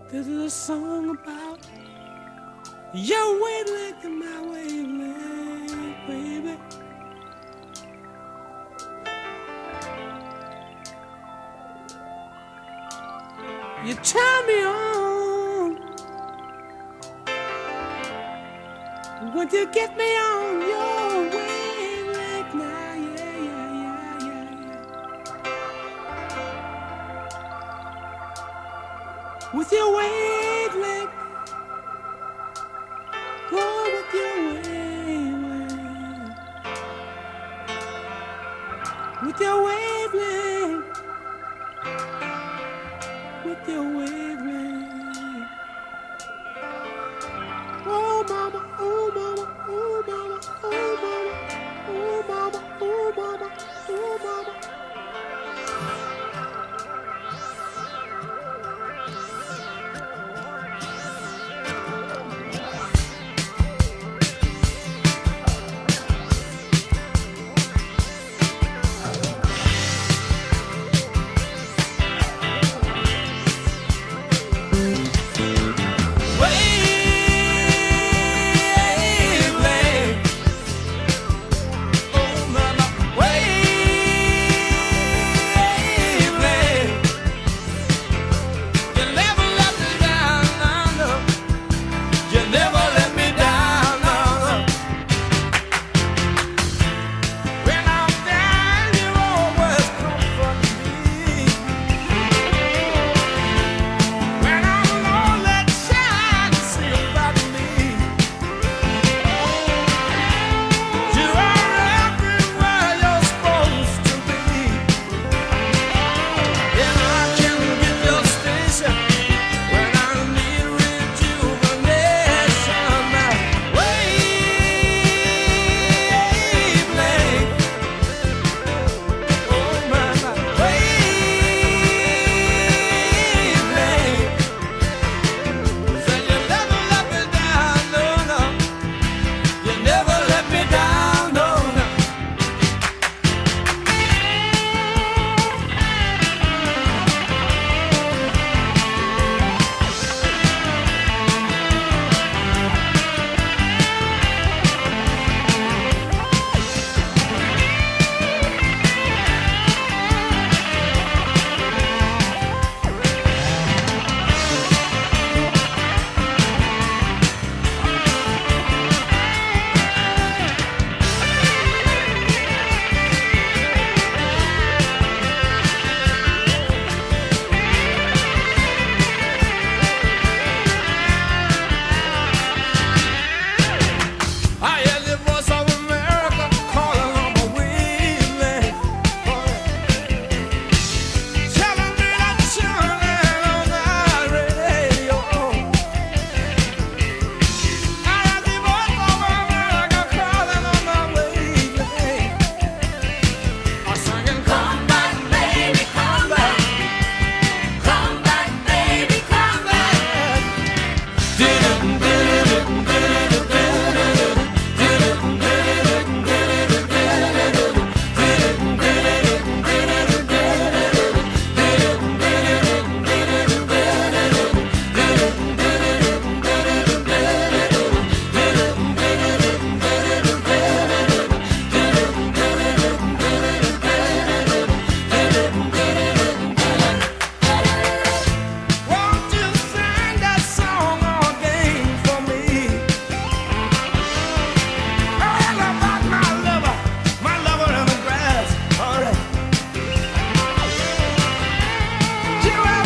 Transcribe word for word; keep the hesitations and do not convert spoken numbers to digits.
This is a song about your wavelength and my wavelength, baby. You turn me on when you get me on your wavelength now, yeah, yeah, yeah, yeah, yeah. With your wavelength, go with your wavelength, with your wavelength. With your wavelength. Oh mama, oh mama, oh mama, oh mama, oh mama, oh mama, oh mama. You